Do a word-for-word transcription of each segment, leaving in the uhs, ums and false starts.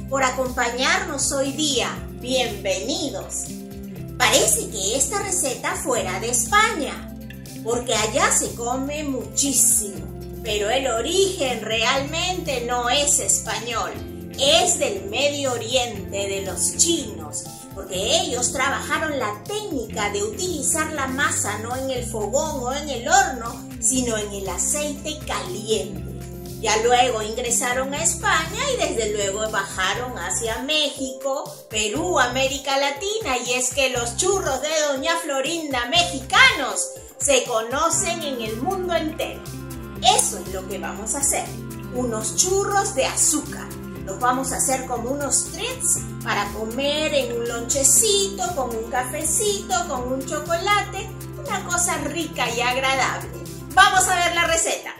por acompañarnos hoy día. Bienvenidos. Parece que esta receta fuera de España, porque allá se come muchísimo, pero el origen realmente no es español, es del Medio Oriente, de los chinos, porque ellos trabajaron la técnica de utilizar la masa no en el fogón o en el horno, sino en el aceite caliente. Ya luego ingresaron a España y desde luego bajaron hacia México, Perú, América Latina, y es que los churros de Doña Florinda mexicanos se conocen en el mundo entero. Eso es lo que vamos a hacer, unos churros de azúcar. Los vamos a hacer como unos treats para comer en un lonchecito, con un cafecito, con un chocolate, una cosa rica y agradable. Vamos a ver la receta.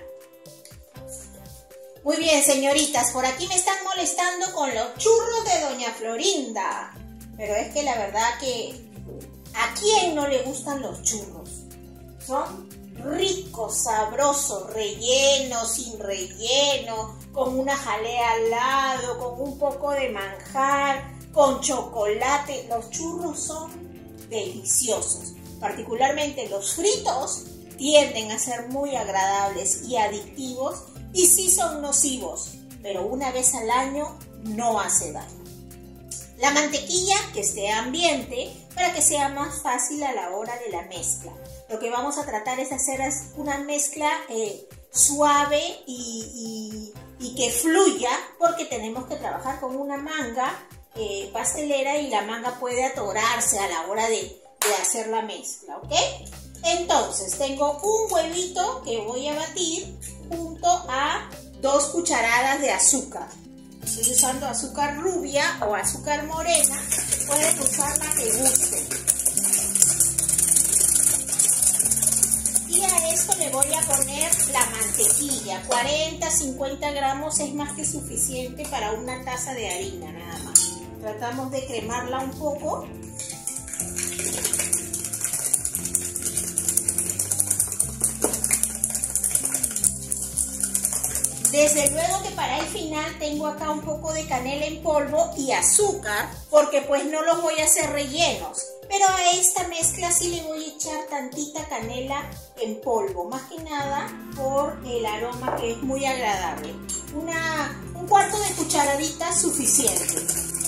Muy bien, señoritas, por aquí me están molestando con los churros de Doña Florinda. Pero es que la verdad que ¿a quién no le gustan los churros? Son ricos, sabrosos, rellenos, sin relleno, con una jalea al lado, con un poco de manjar, con chocolate. Los churros son deliciosos. Particularmente los fritos tienden a ser muy agradables y adictivos, y sí son nocivos, pero una vez al año no hace daño. La mantequilla que esté ambiente para que sea más fácil a la hora de la mezcla. Lo que vamos a tratar es hacer una mezcla eh, suave y, y, y que fluya, porque tenemos que trabajar con una manga eh, pastelera y la manga puede atorarse a la hora de, de hacer la mezcla, ¿ok? Entonces tengo un huevito que voy a batir junto a dos cucharadas de azúcar. Estoy usando azúcar rubia o azúcar morena, pueden usar la que gusten. Y a esto le voy a poner la mantequilla, cuarenta, cincuenta gramos es más que suficiente para una taza de harina nada más. Tratamos de cremarla un poco. Desde luego que para el final tengo acá un poco de canela en polvo y azúcar, porque pues no los voy a hacer rellenos. Pero a esta mezcla sí le voy a echar tantita canela en polvo, más que nada por el aroma que es muy agradable. Una, un cuarto de cucharadita suficiente.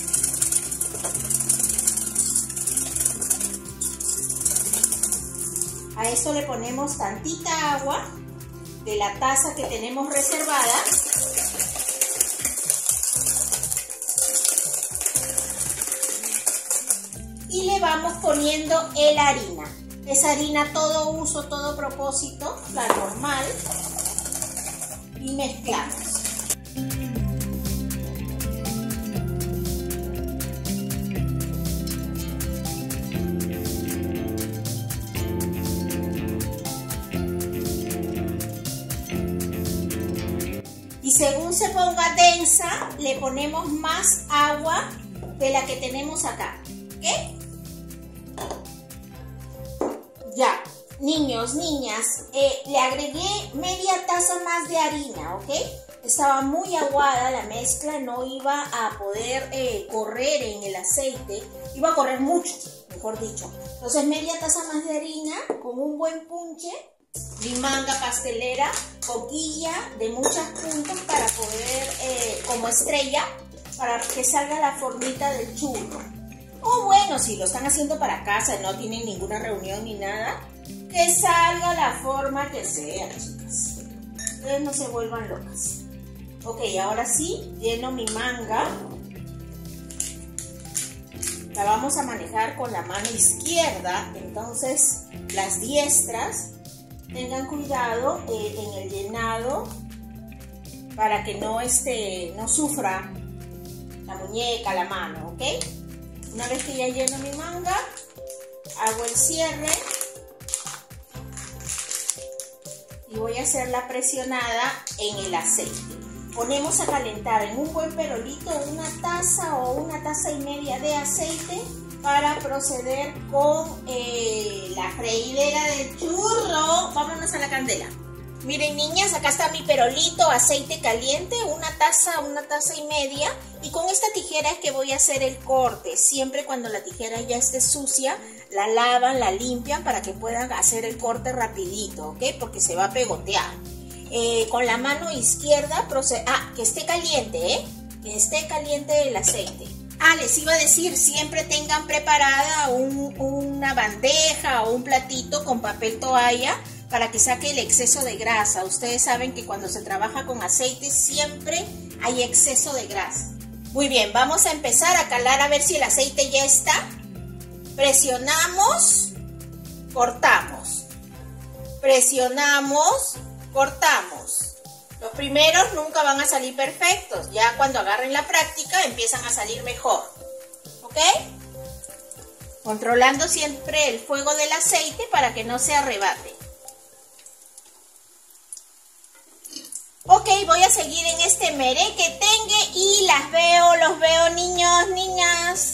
A esto le ponemos tantita agua de la taza que tenemos reservada. Y le vamos poniendo el harina. Es harina todo uso, todo propósito, la normal. Y mezclamos. Según se ponga densa, le ponemos más agua de la que tenemos acá, ¿ok? Ya, niños, niñas, eh, le agregué media taza más de harina, ¿ok? Estaba muy aguada la mezcla, no iba a poder eh, correr en el aceite, iba a correr mucho, mejor dicho. Entonces media taza más de harina con un buen punche. Mi manga pastelera, coquilla de muchas puntas para poder, eh, como estrella, para que salga la formita del churro. O bueno, si lo están haciendo para casa y no tienen ninguna reunión ni nada, que salga la forma que sea, chicas. Ustedes no se vuelvan locas. Ok, ahora sí, lleno mi manga. La vamos a manejar con la mano izquierda, entonces las diestras tengan cuidado eh, en el llenado para que no, este, no sufra la muñeca, la mano, ¿ok? Una vez que ya lleno mi manga, hago el cierre y voy a hacer la presionada en el aceite. Ponemos a calentar en un buen perolito una taza o una taza y media de aceite para proceder con eh, la freidera del churro. Vámonos a la candela. Miren, niñas, acá está mi perolito, aceite caliente, una taza, una taza y media. Y con esta tijera es que voy a hacer el corte. Siempre cuando la tijera ya esté sucia, la lavan, la limpian para que puedan hacer el corte rapidito, ¿ok? Porque se va a pegotear. Eh, con la mano izquierda, procede... ah, que esté caliente, ¿eh? Que esté caliente el aceite. Ah, les iba a decir, siempre tengan preparada un, una bandeja o un platito con papel toalla para que saque el exceso de grasa. Ustedes saben que cuando se trabaja con aceite siempre hay exceso de grasa. Muy bien, vamos a empezar a calar a ver si el aceite ya está. Presionamos, cortamos. Presionamos, cortamos. Los primeros nunca van a salir perfectos. Ya cuando agarren la práctica empiezan a salir mejor. ¿Ok? Controlando siempre el fuego del aceite para que no se arrebate. Ok, voy a seguir en este merequetengue y las veo, los veo, niños, niñas.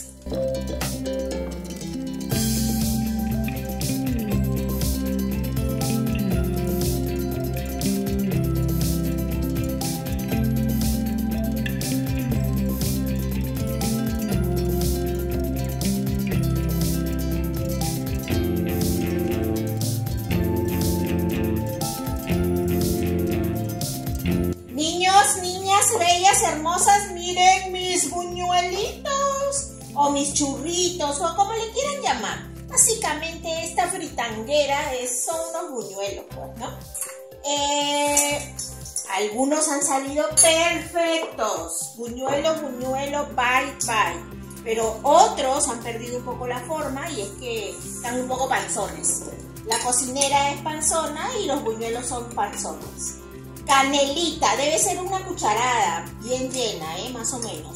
Bellas, hermosas, miren mis buñuelitos o mis churritos o como le quieran llamar. Básicamente esta fritanguera es, son unos buñuelos, pues, ¿no? Eh, algunos han salido perfectos. Buñuelo, buñuelo, bye, bye. Pero otros han perdido un poco la forma y es que están un poco panzones. La cocinera es panzona y los buñuelos son panzones. Canelita, debe ser una cucharada bien llena, ¿eh? Más o menos.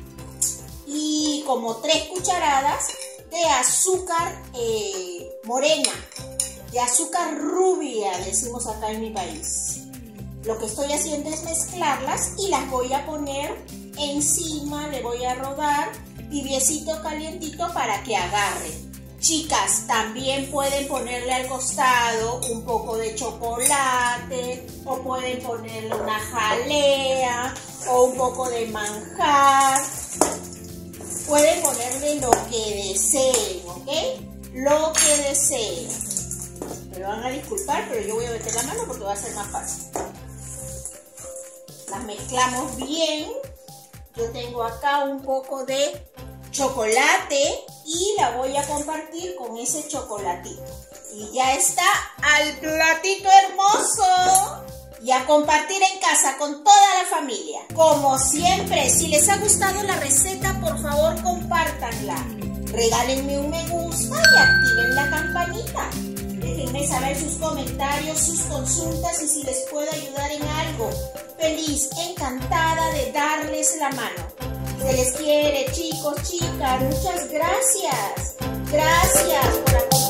Y como tres cucharadas de azúcar eh, morena, de azúcar rubia, decimos acá en mi país. Lo que estoy haciendo es mezclarlas y las voy a poner encima, le voy a rodar tibiecito, calientito para que agarre. Chicas, también pueden ponerle al costado un poco de chocolate o pueden ponerle una jalea o un poco de manjar. Pueden ponerle lo que deseen, ¿ok? Lo que deseen. Me van a disculpar, pero yo voy a meter la mano porque va a ser más fácil. Las mezclamos bien. Yo tengo acá un poco de chocolate y la voy a compartir con ese chocolatito. Y ya está al platito hermoso. Y a compartir en casa con toda la familia. Como siempre, si les ha gustado la receta, por favor compártanla. Regálenme un me gusta y activen la campanita. Déjenme saber sus comentarios, sus consultas y si les puedo ayudar en algo. Feliz, encantada de darles la mano. Se les quiere, chicos, chicas. Muchas gracias. Gracias por acompañarnos.